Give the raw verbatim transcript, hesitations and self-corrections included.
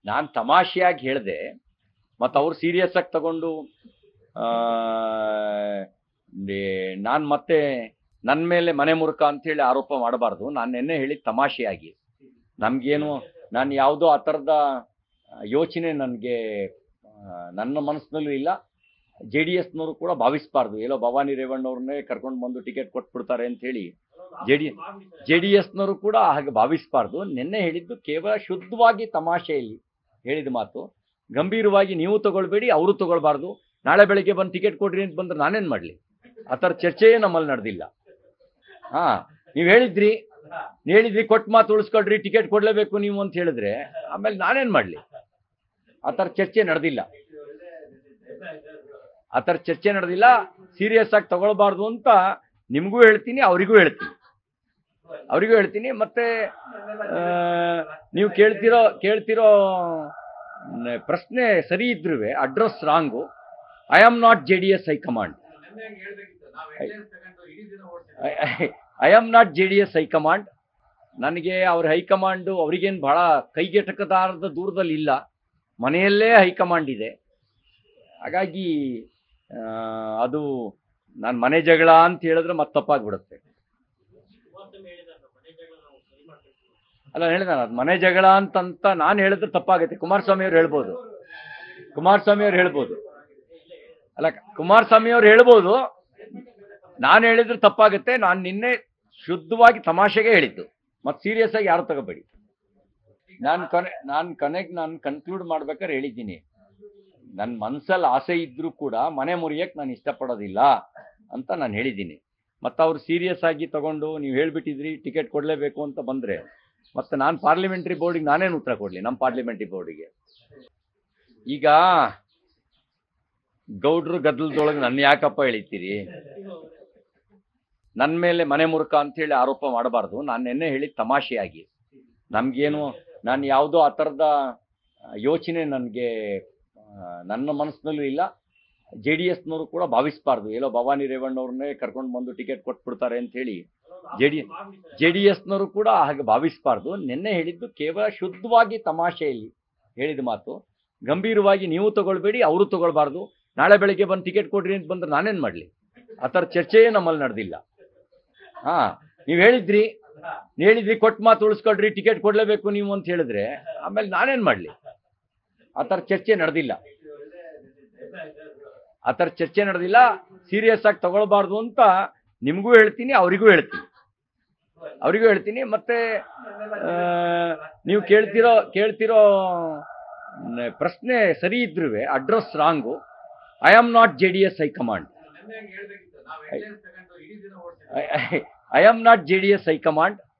ನಾನು ತಮಾಷೆಯಾಗಿ ಹೇಳಿದೆ, ಮತ್ತು ಅವ್ರು ಸೀರಿಯಸ್ ಆಗಿ ತಗೊಂಡು ನಾನು ಮತ್ತೆ ನನ್ನ ಮೇಲೆ ಮನೆ ಮುರುಕ ಅಂತೇಳಿ ಆರೋಪ ಮಾಡಬಾರ್ದು. ನಾನು ನಿನ್ನೆ ಹೇಳಿದ ತಮಾಷೆಯಾಗಿ, ನಮಗೇನು ನಾನು ಯಾವುದೋ ಆ ಥರದ ಯೋಚನೆ ನನಗೆ ನನ್ನ ಮನಸ್ಸಿನಲ್ಲೂ ಇಲ್ಲ. ಜೆ ಡಿ ಎಸ್ನವರು ಕೂಡ ಭಾವಿಸಬಾರ್ದು, ಎಲ್ಲೋ ಭವಾನಿ ರೇವಣ್ಣವ್ರನ್ನೇ ಕರ್ಕೊಂಡು ಬಂದು ಟಿಕೆಟ್ ಕೊಟ್ಬಿಡ್ತಾರೆ ಅಂಥೇಳಿ ಜೆ ಡಿ ಜೆ ಡಿ ಎಸ್ನವರು ಕೂಡ ಹಾಗೆ ಭಾವಿಸಬಾರ್ದು. ನಿನ್ನೆ ಹೇಳಿದ್ದು ಕೇವಲ ಶುದ್ಧವಾಗಿ ತಮಾಷೆಯಲ್ಲಿ ಹೇಳಿದ ಮಾತು. ಗಂಭೀರವಾಗಿ ನೀವು ತಗೊಳ್ಬೇಡಿ, ಅವರು ತಗೊಳ್ಬಾರ್ದು. ನಾಳೆ ಬೆಳಗ್ಗೆ ಬಂದು ಟಿಕೆಟ್ ಕೊಡ್ರಿ ಅಂತ ಬಂದ್ರೆ ನಾನೇನು ಮಾಡಲಿ? ಆ ಥರ ಚರ್ಚೆಯೇ ನಮ್ಮಲ್ಲಿ ನಡೆದಿಲ್ಲ. ಹಾಂ, ನೀವು ಹೇಳಿದ್ರಿ ಹೇಳಿದ್ರಿ ಕೊಟ್ಟು ಮಾತು ಉಳಿಸ್ಕೊಳ್ರಿ, ಟಿಕೆಟ್ ಕೊಡಲೇಬೇಕು ನೀವು ಅಂತ ಹೇಳಿದ್ರೆ ಆಮೇಲೆ ನಾನೇನು ಮಾಡಲಿ? ಆ ಥರ ಚರ್ಚೆ ನಡೆದಿಲ್ಲ ಆ ಥರ ಚರ್ಚೆ ನಡೆದಿಲ್ಲ ಸೀರಿಯಸ್ ಆಗಿ ತಗೊಳ್ಬಾರ್ದು ಅಂತ ನಿಮಗೂ ಹೇಳ್ತೀನಿ, ಅವರಿಗೂ ಹೇಳ್ತೀನಿ ಅವರಿಗೂ ಹೇಳ್ತೀನಿ ಮತ್ತೆ ನೀವು ಕೇಳ್ತಿರೋ ಕೇಳ್ತಿರೋ ಪ್ರಶ್ನೆ ಸರಿ ಇದ್ರೂ address wrong. I am not J D S high command. I am not J D S high command. ನನಗೆ ಅವ್ರ ಹೈಕಮಾಂಡು ಅವ್ರಿಗೇನು ಬಹಳ ಕೈಗೆಟಕದಾರದ ದೂರದಲ್ಲಿ ಇಲ್ಲ, ಮನೆಯಲ್ಲೇ ಹೈಕಮಾಂಡ್ ಇದೆ. ಹಾಗಾಗಿ ಅದು ನಾನು ಮನೆ ಜಗಳ ಅಂತ ಹೇಳಿದ್ರೆ ಮತ್ತೆ ತಪ್ಪಾಗ್ಬಿಡುತ್ತೆ. ಅಲ್ಲ ಹೇಳಿದ ಅದು ಮನೆ ಜಗಳ ಅಂತಂತ ನಾನು ಹೇಳಿದ್ರೆ ತಪ್ಪಾಗುತ್ತೆ. ಕುಮಾರಸ್ವಾಮಿ ಅವ್ರು ಹೇಳ್ಬೋದು ಕುಮಾರಸ್ವಾಮಿ ಅವ್ರು ಹೇಳ್ಬೋದು ಅಲ್ಲ ಕುಮಾರಸ್ವಾಮಿ ಅವ್ರು ಹೇಳ್ಬೋದು ನಾನು ಹೇಳಿದ್ರೆ ತಪ್ಪಾಗುತ್ತೆ. ನಾನು ನಿನ್ನೆ ಶುದ್ಧವಾಗಿ ತಮಾಷೆಗೆ ಹೇಳಿದ್ದು, ಮತ್ತು ಸೀರಿಯಸ್ ಆಗಿ ಯಾರು ತಗೋಬೇಡಿ. ನಾನು ಕೊನೆ ನಾನು ಕೊನೆಗೆ ನಾನು ಕನ್ಕ್ಲೂಡ್ ಮಾಡ್ಬೇಕಾದ್ರೆ ಹೇಳಿದ್ದೀನಿ, ನನ್ನ ಮನಸ್ಸಲ್ಲಿ ಆಸೆ ಇದ್ದರೂ ಕೂಡ ಮನೆ ಮುರಿಯಕ್ಕೆ ನಾನು ಇಷ್ಟಪಡೋದಿಲ್ಲ ಅಂತ ನಾನು ಹೇಳಿದ್ದೀನಿ. ಮತ್ತು ಅವ್ರು ಸೀರಿಯಸ್ ಆಗಿ ತಗೊಂಡು ನೀವು ಹೇಳಿಬಿಟ್ಟಿದ್ರಿ ಟಿಕೆಟ್ ಕೊಡಲೇಬೇಕು ಅಂತ ಬಂದರೆ ಮತ್ತು ನಾನು ಪಾರ್ಲಿಮೆಂಟ್ರಿ ಬೋರ್ಡಿಗೆ ನಾನೇನು ಉತ್ತರ ಕೊಡಲಿ? ನಮ್ಮ ಪಾರ್ಲಿಮೆಂಟ್ರಿ ಬೋರ್ಡಿಗೆ ಈಗ ಗೌಡ್ರು ಗದ್ದಲದೊಳಗೆ ನನ್ನ ಯಾಕಪ್ಪ ಎಳಿತೀರಿ? ನನ್ನ ಮೇಲೆ ಮನೆ ಮುರುಕ ಅಂತೇಳಿ ಆರೋಪ ಮಾಡಬಾರ್ದು. ನಾನು ನಿನ್ನೆ ಹೇಳಿದ ತಮಾಷೆಯಾಗಿ, ನಮಗೇನು ನಾನು ಯಾವುದೋ ಆ ಥರದ ಯೋಚನೆ ನನಗೆ ನನ್ನ ಮನಸ್ಸಿನಲ್ಲೂ ಇಲ್ಲ. ಜೆ ಡಿ ಎಸ್ನವರು ಕೂಡ ಭಾವಿಸಬಾರ್ದು, ಎಲ್ಲೋ ಭವಾನಿ ರೇವಣ್ಣವ್ರನ್ನೇ ಕರ್ಕೊಂಡು ಬಂದು ಟಿಕೆಟ್ ಕೊಟ್ಬಿಡ್ತಾರೆ ಅಂಥೇಳಿ ಜೆ ಡಿ ಜೆ ಡಿ ಎಸ್ನವರು ಕೂಡ ಹಾಗೆ ಭಾವಿಸಬಾರ್ದು. ನಿನ್ನೆ ಹೇಳಿದ್ದು ಕೇವಲ ಶುದ್ಧವಾಗಿ ತಮಾಷೆಯಲ್ಲಿ ಹೇಳಿದ ಮಾತು. ಗಂಭೀರವಾಗಿ ನೀವು ತಗೊಳ್ಬೇಡಿ, ಅವರು ತಗೊಳ್ಬಾರ್ದು. ನಾಳೆ ಬೆಳಗ್ಗೆ ಬಂದು ಟಿಕೆಟ್ ಕೊಡ್ರಿ ಅಂತ ಬಂದ್ರೆ ನಾನೇನು ಮಾಡಲಿ? ಆ ಥರ ಚರ್ಚೆಯೇ ನಮ್ಮಲ್ಲಿ ನಡೆದಿಲ್ಲ. ಹಾಂ, ನೀವು ಹೇಳಿದ್ರಿ ಹೇಳಿದ್ರಿ ಕೊಟ್ಟು ಮಾತು ಉಳಿಸ್ಕೊಳ್ರಿ, ಟಿಕೆಟ್ ಕೊಡಲೇಬೇಕು ನೀವು ಅಂತ ಹೇಳಿದ್ರೆ ಆಮೇಲೆ ನಾನೇನು ಮಾಡಲಿ? ಆ ಥರ ಚರ್ಚೆ ನಡೆದಿಲ್ಲ ಆ ಥರ ಚರ್ಚೆ ನಡೆದಿಲ್ಲ ಸೀರಿಯಸ್ ಆಗಿ ತಗೊಳ್ಬಾರ್ದು ಅಂತ ನಿಮಗೂ ಹೇಳ್ತೀನಿ, ಅವರಿಗೂ ಹೇಳ್ತೀನಿ ಅವರಿಗೂ ಹೇಳ್ತೀನಿ ಮತ್ತೆ ನೀವು ಕೇಳ್ತಿರೋ ಕೇಳ್ತಿರೋ ಪ್ರಶ್ನೆ ಸರಿ ಇದ್ರೂ address wrong. I am not J D S high command. I am not J D S high command.